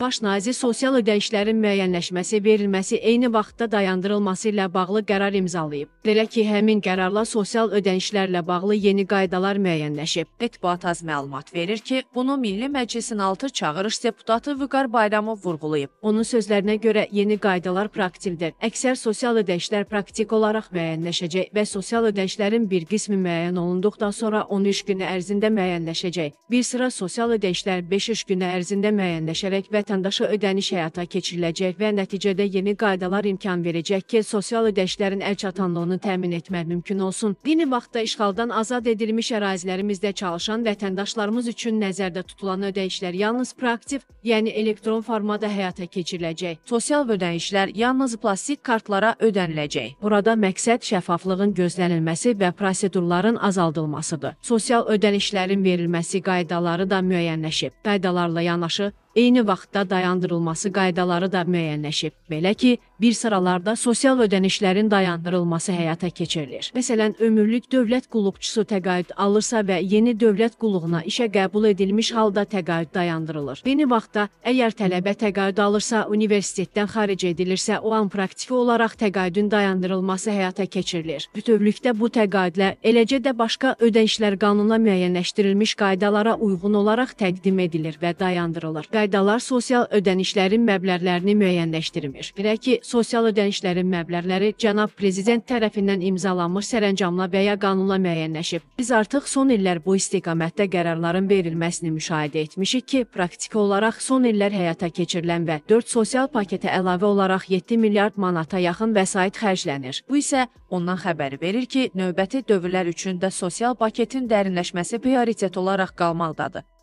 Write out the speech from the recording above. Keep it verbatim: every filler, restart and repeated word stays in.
Baş nazir sosial ödənişlərin müəyyənləşməsi, verilməsi, eyni vaxtda dayandırılması ilə bağlı qərar imzalayıb. Belə ki, həmin qərarla sosial ödənişlərlə bağlı yeni qaydalar müəyyənləşib. Etbuat az məlumat verir ki, bunu Milli Məclisin altı çağırış deputatı Vüqar Bayramov vurğulayıb. Onun sözlərinə görə yeni qaydalar praktikdir. Əksər sosial ödənişlər praktik olaraq müəyyənləşəcək və sosial ödənişlərin bir qismi müəyyən olunduqdan sonra on üç gün ərzində müəyyənləşəcək. Bir sıra sosial ödənişlər beş iş günü ərzində müəyyənləşərək vətəndaşa ödəniş həyata keçiriləcək və nəticədə yeni qaydalar imkan verəcək ki, sosial ödənişlərin əlçatanlığını təmin etmək mümkün olsun. Eyni vaxtda işğaldan azad edilmiş ərazilərimizdə çalışan vətəndaşlarımız üçün nəzərdə tutulan ödənişlər yalnız praktik, yəni elektron formada həyata keçiriləcək. Sosial ödənişlər yalnız plastik kartlara ödəniləcək. Burada məqsəd şəffaflığın gözlənilməsi və prosedurların azaldılmasıdır. Sosial ödənişlərin verilməsi qaydaları da müəyyənləşib. Qaydalarla yanaşı, eyni vaxtda dayandırılması qaydaları da müəyyənləşib. Belə ki, bir sıralarda sosial ödənişlərin dayandırılması həyata keçirilir. Məsələn, ömürlük dövlət qulluqçusu təqaüd alırsa və yeni dövlət qulluğuna işə qəbul edilmiş halda təqaüd dayandırılır. Eyni vaxtda, əgər tələbə təqaüd alırsa, universitetdən xaric edilirsə, o an praktiki olaraq təqaüdün dayandırılması həyata keçirilir. Bütövlükdə bu təqaüdlər, eləcə də başqa ödənişlər qanunla müəyyənləşdirilmiş qaydalara uyğun olaraq təqdim edilir və dayandırılır. Qaydalar sosial ödənişlərin məbləğlərini müəyyənləşdirmir. Bilək ki, sosial ödənişlərin məbləğləri cənab prezident tərəfindən imzalanmış sərəncamla və ya qanunla müəyyənləşib. Biz artıq son illər bu istiqamətdə qərarların verilməsini müşahidə etmişik ki, praktiki olaraq son illər həyata keçirilən və dörd sosial paketə əlavə olaraq yeddi milyard manata yaxın vəsait xərclənir. Bu isə ondan xəbəri verir ki, növbəti dövrlər üçün də sosial paketin dərinləşməsi prioritet olaraq qalmaqdadır.